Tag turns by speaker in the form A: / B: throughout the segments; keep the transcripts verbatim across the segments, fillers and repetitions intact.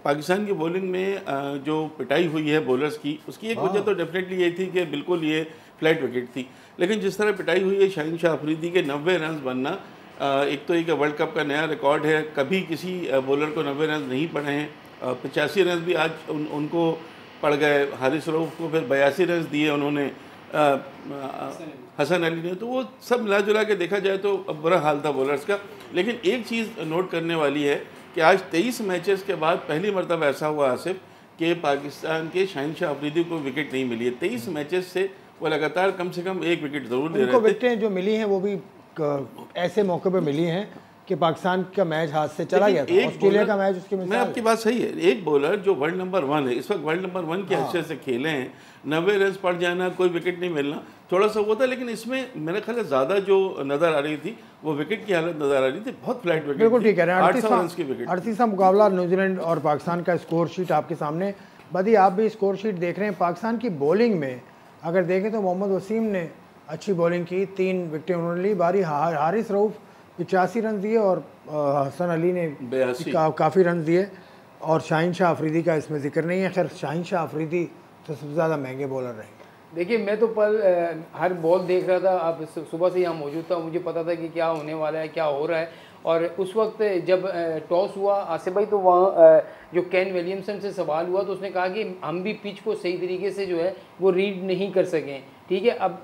A: पाकिस्तान की बॉलिंग में आ, जो पिटाई हुई है बॉलर्स की, उसकी एक वजह तो डेफिनेटली ये थी कि बिल्कुल ये फ्लैट विकेट थी। लेकिन जिस तरह पिटाई हुई है, शाहीन शाह अफरीदी के नब्बे रन बनना, आ, एक तो एक वर्ल्ड कप का नया रिकॉर्ड है, कभी किसी बॉलर को नब्बे रन नहीं पड़े हैं। पचासी रन भी आज उन, उनको पड़ गए। हारिस रऊफ को फिर बयासी रन दिए उन्होंने, आ, आ, हसन अली ने। तो वो सब मिला जुला के देखा जाए तो अब बुरा हाल था बॉलर्स का। लेकिन एक चीज़ नोट करने वाली है कि आज तेईस मैचेस के बाद पहली मरतबा ऐसा हुआ आसिफ कि पाकिस्तान के शाहीन शाह अफरीदी को विकेट नहीं मिली है। तेईस मैचेस से वो लगातार कम से कम एक विकेट ज़रूर दे रहे थे।
B: विकेटें जो मिली हैं वो भी ऐसे मौके पर मिली हैं कि पाकिस्तान का मैच हाथ से चला गया था। ऑस्ट्रेलिया का मैच उसकी मिसाल।
A: मैं आपकी बात सही है। एक बॉलर जो वर्ल्ड नंबर वन है, इस वक्त वर्ल्ड नंबर वन के हैसियत से खेले हैं, नब्बे रन पड़ जाना, कोई विकेट नहीं मिलना, थोड़ा सा वो था। लेकिन इसमें मेरे ख्याल ज़्यादा जो नज़र आ रही थी वो विकेट की हालत नज़र आ रही थी। बहुत फ्लैट विकेट,
B: बिल्कुल ठीक है।
A: अड़तीस
B: अड़तीसवां मुकाबला न्यूजीलैंड और पाकिस्तान का स्कोर शीट आपके सामने। बदी आप भी स्कोर शीट देख रहे हैं। पाकिस्तान की बॉलिंग में अगर देखें तो मोहम्मद वसीम ने अच्छी बॉलिंग की, तीन विकेटें उन्होंने ली। बारी हारिस रऊफ पचासी रन दिए और हसन अली ने का, काफ़ी रन दिए। और शाहीन शाह अफरीदी का इसमें जिक्र नहीं है। खैर शाहीन शाह अफरीदी तो सबसे ज़्यादा महंगे बॉलर रहे।
C: देखिए, मैं तो कल हर बॉल देख रहा था। अब सुबह से यहाँ मौजूद था, मुझे पता था कि क्या होने वाला है, क्या हो रहा है। और उस वक्त जब टॉस हुआ आसिफ भाई, तो वहाँ जो केन विलियमसन से सवाल हुआ तो उसने कहा कि हम भी पिच को सही तरीके से जो है वो रीड नहीं कर सकें। ठीक है, अब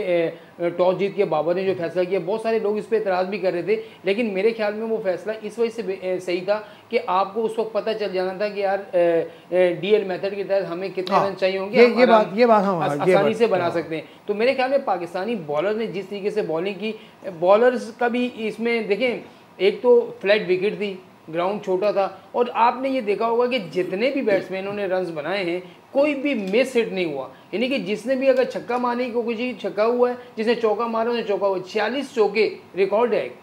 C: ये टॉस जीत के बाबर ने जो फैसला किया, बहुत सारे लोग इस पर एतराज़ भी कर रहे थे। लेकिन मेरे ख्याल में वो फैसला इस वजह से सही था कि आपको उस वक्त पता चल जाना था कि यार डीएल मेथड के तहत हमें कितने रन चाहिए होंगे,
B: ये, ये बात ये बात हम
C: आसानी से बना सकते हैं। तो मेरे ख्याल में पाकिस्तानी बॉलर ने जिस तरीके से बॉलिंग की, बॉलर्स का भी इसमें देखें, एक तो फ्लैट विकेट थी, ग्राउंड छोटा था, और आपने ये देखा होगा कि जितने भी बैट्समैनों ने रन्स बनाए हैं कोई भी मिस हिट नहीं हुआ। यानी कि जिसने भी अगर छक्का मारने की कोशिश, छक्का हुआ है, जिसने चौका मारा उसने चौका हुआ। छियालीस चौके रिकॉर्ड है।